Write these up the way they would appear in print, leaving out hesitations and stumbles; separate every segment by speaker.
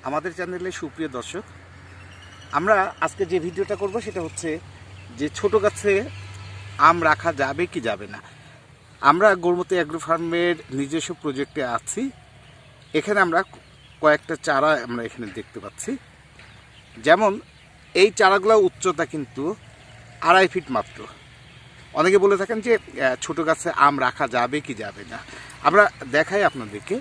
Speaker 1: আমাদের চ্যানেলে সুপ্রিয় দর্শক, আমরা আজকে যে ভিডিওটা করব সেটা হচ্ছে যে ছোট গাছে আম রাখা যাবে কি যাবে না। আমরা গৌরমতী অ্যাগ্রো ফার্মের নিজস্ব প্রজেক্টে আছি। এখানে আমরা কয়েকটা চারা আমরা এখানে দেখতে পাচ্ছি। যেমন এই চারাগুলোর উচ্চতা কিন্তু 2.5 ফিট মাত্র। অনেকে বলে থাকেন যে ছোট গাছে আম রাখা যাবে কি যাবে না। আমরা দেখাই আপনাদেরকে,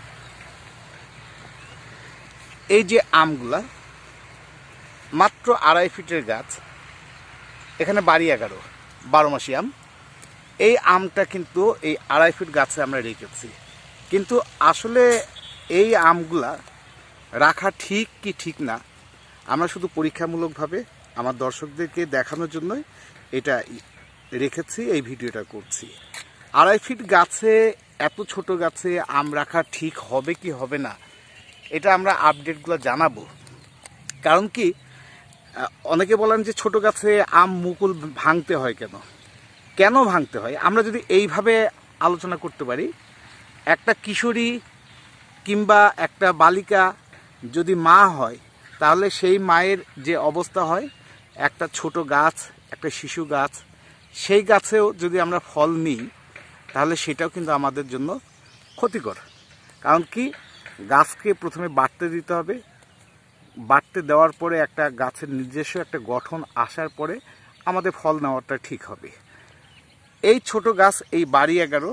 Speaker 1: এই যে আমগুলা মাত্র 2.5 ফিটের গাছ, এখানে বাড়ি 11 12 মাসি আম। এই আমটা কিন্তু এই 2.5 ফিট গাছে আমরা রেখেছি, কিন্তু আসলে এই আমগুলা রাখা ঠিক কি ঠিক না আমরা শুধু পরীক্ষামূলকভাবে আমার দর্শকদেরকে দেখানোর জন্যই এটা রেখেছি, এই ভিডিওটা করছি। 2.5 ফিট গাছে, এত ছোট গাছে আম রাখা ঠিক হবে কি হবে না এটা আমরা আপডেটগুলো জানাবো। কারণ কি, অনেকে বলেন যে ছোট গাছে আম মুকুল ভাঙতে হয়, কেন ভাঙতে হয়। আমরা যদি এইভাবে আলোচনা করতে পারি, একটা কিশোরী কিংবা একটা বালিকা যদি মা হয়, তাহলে সেই মায়ের যে অবস্থা হয়, একটা ছোট গাছ, একটা শিশু গাছ, সেই গাছেও যদি আমরা ফল নিই তাহলে সেটাও কিন্তু আমাদের জন্য ক্ষতিকর। কারণ কি, গাছকে প্রথমে বাড়তে দিতে হবে, বাড়তে দেওয়ার পরে একটা গাছের নিজস্ব একটা গঠন আসার পরে আমাদের ফল নেওয়াটা ঠিক হবে। এই ছোট গাছ, এই বাড়ি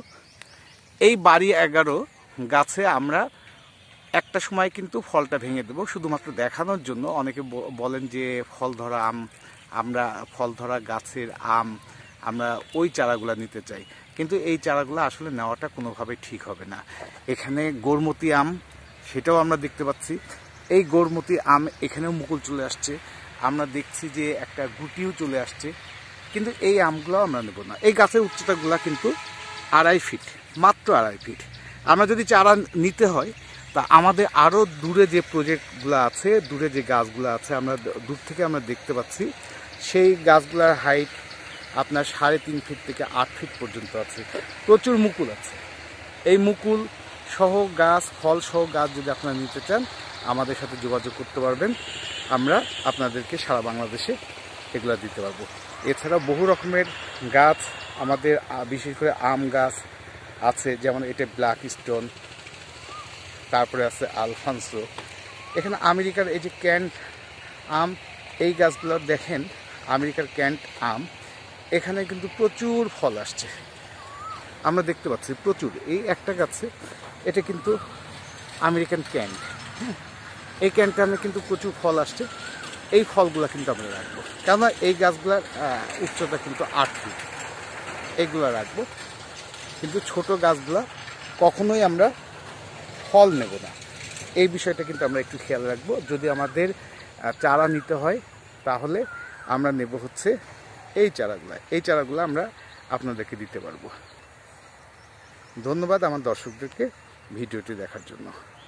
Speaker 1: 11 গাছে আমরা একটা সময় কিন্তু ফলটা ভেঙে দেবো শুধুমাত্র দেখানোর জন্য। অনেকে বলেন যে ফল ধরা আম, আমরা ফল ধরা গাছের আম আমরা ওই চারাগুলো নিতে চাই, কিন্তু এই চারাগুলো আসলে নেওয়াটা কোনোভাবেই ঠিক হবে না। এখানে গৌরমতী আম, সেটাও আমরা দেখতে পাচ্ছি। এই গৌরমতী আম এখানেও মুকুল চলে আসছে, আমরা দেখছি যে একটা গুটিও চলে আসছে, কিন্তু এই আমগুলো আমরা নেব না। এই গাছের উচ্চতাগুলো কিন্তু 2.5 ফিট, মাত্র 2.5 ফিট। আমরা যদি চারা নিতে হয় তা আমাদের আরও দূরে যে প্রজেক্টগুলো আছে, দূরে যে গাছগুলো আছে, আমরা দূর থেকে আমরা দেখতে পাচ্ছি সেই গাছগুলোর হাইট আপনার 3.5 ফিট থেকে 8 ফিট পর্যন্ত আছে। প্রচুর মুকুল আছে। এই মুকুল সহ গাছ, ফল সহ গাছ যদি আপনারা নিতে চান আমাদের সাথে যোগাযোগ করতে পারবেন। আমরা আপনাদেরকে সারা বাংলাদেশে এগুলো দিতে পারবো। এছাড়া বহু রকমের গাছ আমাদের, বিশেষ করে আম গাছ আছে, যেমন এটা ব্ল্যাক স্টোন, তারপরে আছে আলফানসো। এখানে আমেরিকার এই যে ক্যান্ট আম, এই গাছগুলো দেখেন, আমেরিকার ক্যান্ট আম, এখানে কিন্তু প্রচুর ফল আসছে, আমরা দেখতে পাচ্ছি প্রচুর। এই একটা গাছে, এটা কিন্তু আমেরিকান ক্যান্ট, এই ক্যান্ট আমে কিন্তু প্রচুর ফল আসছে। এই ফলগুলো কিন্তু আমরা রাখবো, কেননা এই গাছগুলোর উচ্চতা কিন্তু 8 ফিট, এইগুলো রাখবো। কিন্তু ছোট গাছগুলা কখনোই আমরা ফল নেব না, এই বিষয়টা কিন্তু আমরা একটু খেয়াল রাখবো। যদি আমাদের চারা নিতে হয় তাহলে আমরা নেব হচ্ছে এই চারাগুলো আমরা আপনাদেরকে দিতে পারবো। ধন্যবাদ আমার দর্শকদেরকে ভিডিওটি দেখার জন্য।